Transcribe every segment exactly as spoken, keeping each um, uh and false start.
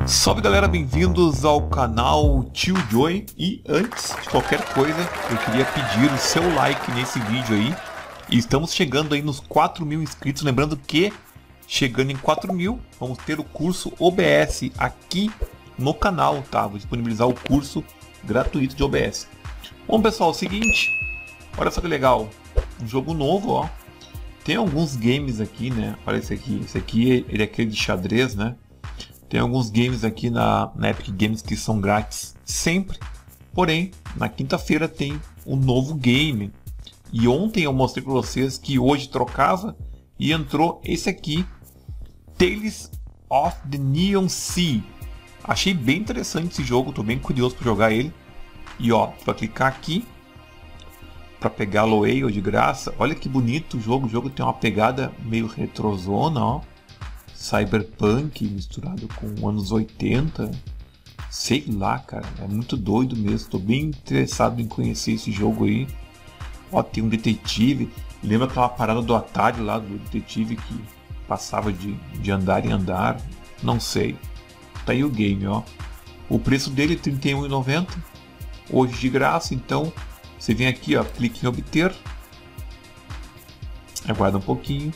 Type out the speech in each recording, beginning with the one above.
Salve galera, bem-vindos ao canal Tio Joy. E antes de qualquer coisa, eu queria pedir o seu like nesse vídeo aí. E estamos chegando aí nos quatro mil inscritos, lembrando que chegando em quatro mil, vamos ter o curso O B S aqui no canal, tá? Vou disponibilizar o curso gratuito de O B S. Bom pessoal, é o seguinte, olha só que legal, um jogo novo, ó. Tem alguns games aqui, né? Olha esse aqui, esse aqui ele é aquele de xadrez, né? Tem alguns games aqui na, na Epic Games que são grátis sempre. Porém, na quinta-feira tem um novo game. E ontem eu mostrei para vocês que hoje trocava e entrou esse aqui, Tales of the Neon Sea. Achei bem interessante esse jogo, estou bem curioso para jogar ele. E ó, tu vai clicar aqui para pegar o Ale de graça. Olha que bonito o jogo, o jogo tem uma pegada meio retrozona, ó. Cyberpunk misturado com anos oitenta, sei lá, cara, é muito doido mesmo. Estou bem interessado em conhecer esse jogo aí. Ó, tem um detetive, lembra aquela parada do Atari lá, do detetive que passava de, de andar em andar, não sei. Tá aí o game, ó. O preço dele é trinta e um reais e noventa centavos, hoje de graça. Então você vem aqui, ó, clique em obter, aguarda um pouquinho.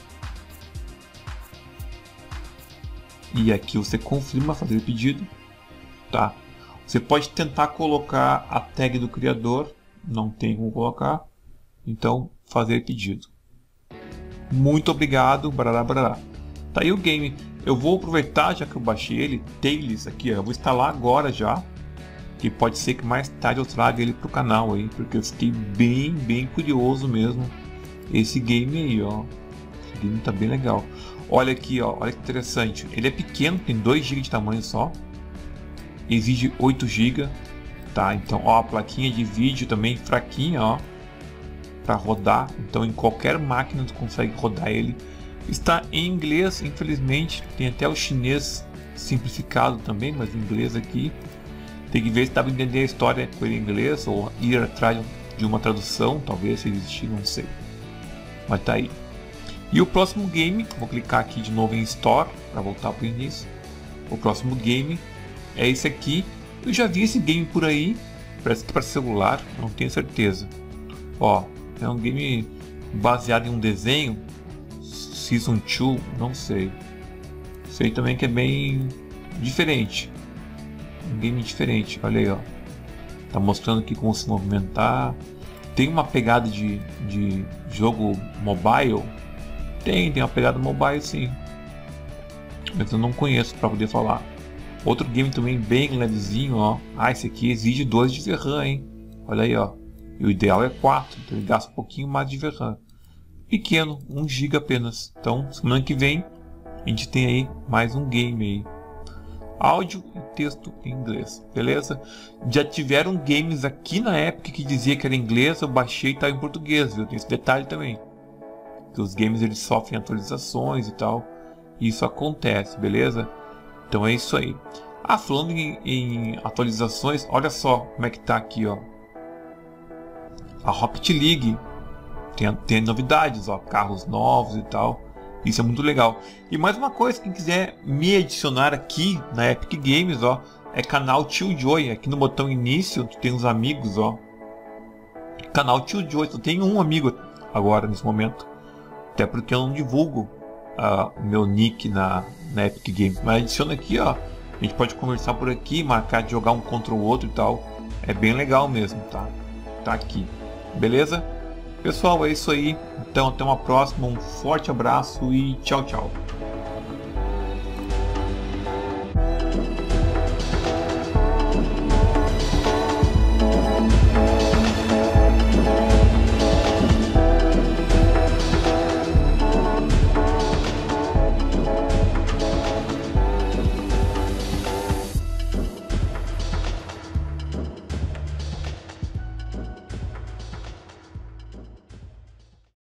E aqui você confirma fazer o pedido, tá? Você pode tentar colocar a tag do criador, não tem como colocar, então fazer pedido. Muito obrigado, barará, barará. Tá aí o game. Eu vou aproveitar, já que eu baixei ele, Tales aqui, ó, eu vou instalar agora já, que pode ser que mais tarde eu traga ele pro canal aí, porque eu fiquei bem, bem curioso mesmo esse game aí, ó. Esse game tá bem legal. Olha aqui, ó, olha que interessante. Ele é pequeno, tem dois gigas de tamanho só. Exige oito gigas, tá? Então, ó, a plaquinha de vídeo também fraquinha, ó, para rodar. Então, em qualquer máquina tu consegue rodar ele. Está em inglês, infelizmente. Tem até o chinês simplificado também, mas em inglês aqui. Tem que ver se dá para entender a história com ele em inglês ou ir atrás de uma tradução, talvez se existir, não sei. Mas tá aí. E o próximo game, vou clicar aqui de novo em Store para voltar para o início. O próximo game é esse aqui. Eu já vi esse game por aí, parece que para celular, não tenho certeza. Ó, é um game baseado em um desenho, Season dois, não sei. Sei também que é bem diferente. Um game diferente, olha aí, ó. Tá mostrando aqui como se movimentar. Tem uma pegada de, de jogo mobile. Tem, tem uma pegada mobile sim, mas eu não conheço para poder falar. Outro game também bem levezinho, ó. Ah, esse aqui exige dois de V RAM, hein? Olha aí, ó. E o ideal é quatro, então ele gasta um pouquinho mais de V RAM. Pequeno, um giga apenas. Então, semana que vem a gente tem aí mais um game aí. Áudio e texto em inglês, beleza? Já tiveram games aqui na Epic que dizia que era inglês, eu baixei e tá em português, viu? Tem esse detalhe também. Que os games eles sofrem atualizações e tal, e isso acontece, beleza? Então é isso aí. Ah, falando em, em atualizações, olha só como é que tá aqui, ó. A Rocket League tem, tem novidades, ó, carros novos e tal. Isso é muito legal. E mais uma coisa, quem quiser me adicionar aqui na Epic Games, ó, é canal Tio Joy. Aqui no botão início tu tem os amigos, ó. Canal Tio Joy, tu tem um amigo agora nesse momento. Até porque eu não divulgo o uh, meu nick na, na Epic Games. Mas adiciona aqui, ó. A gente pode conversar por aqui, marcar de jogar um contra o outro e tal. É bem legal mesmo, tá? Tá aqui. Beleza? Pessoal, é isso aí. Então até uma próxima. Um forte abraço e tchau, tchau.